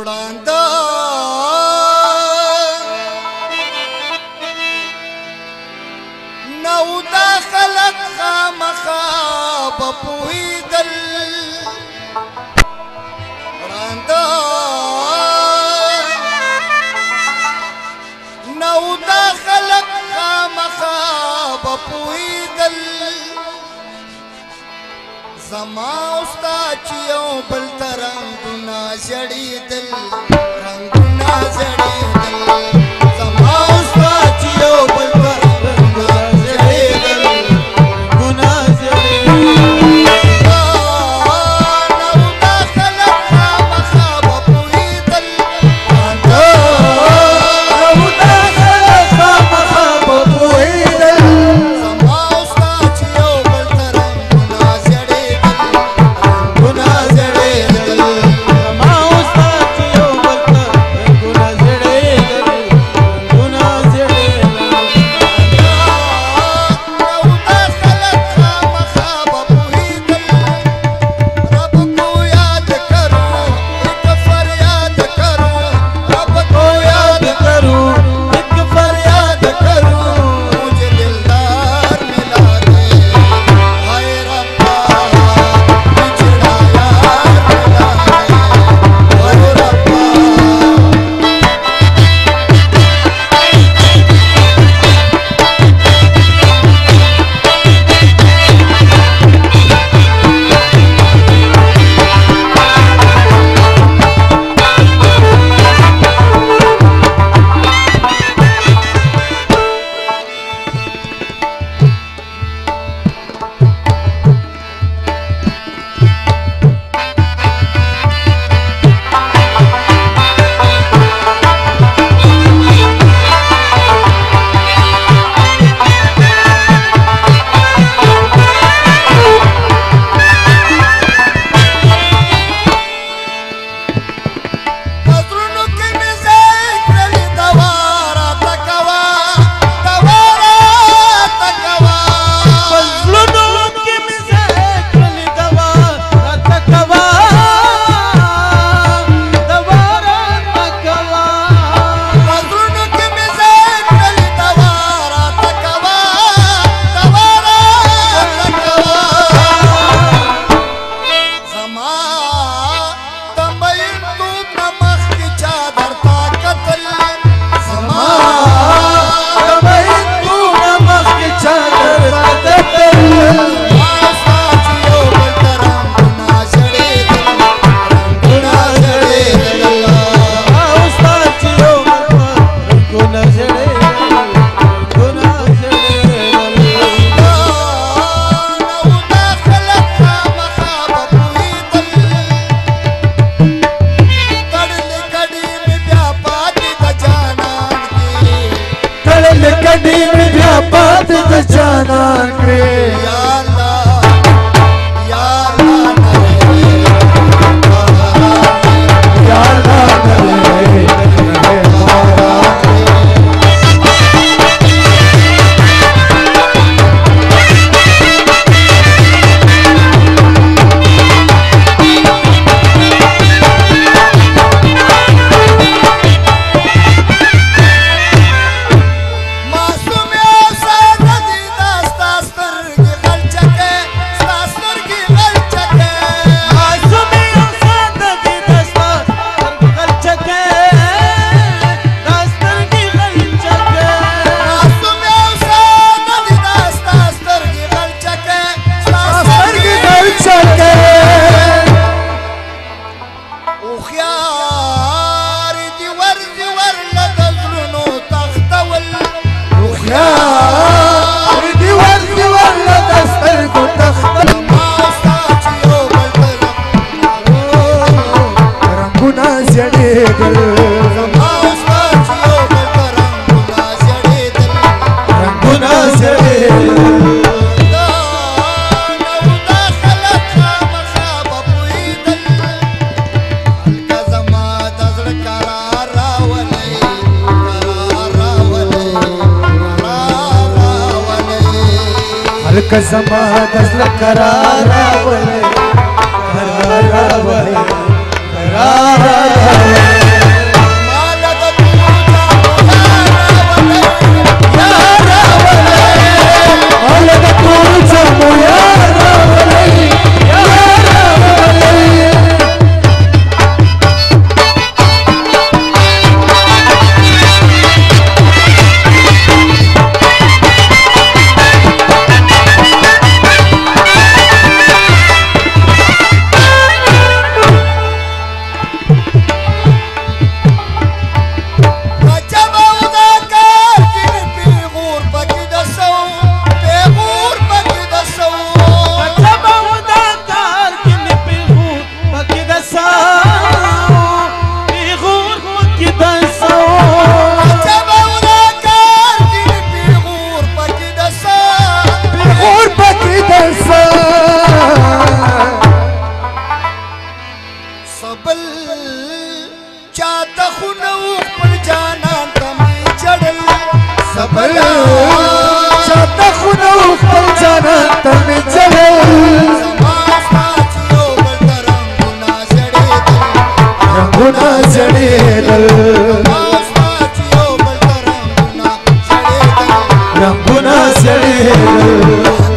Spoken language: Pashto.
ړانده نو دا خلق خامخا به پوهېدل ړانده نو دا خلق خامخا به پوهېدل زما ستا چې یو بل ته رنګونه زړېدل رنګونه زړېدل زما ستا چې یو بل ته رنګونه زړېدل رنګونه زړېدل نو دا خلک خامخا به پوهېدل نو دا خلک خامخا به پوهېدل زما ستا چې یو بل ته رنګونه هلکه زما د زړه قرار راولې قرار راولې قرار راولې صبر شاته خونو خپل جانان ته مې ځړل زما ستا چې یو بل ته رنګونه زړېدل رنګونه زړېدل زما ستا چې یو بل ته رنګونه زړېدل رنګونه زړېدل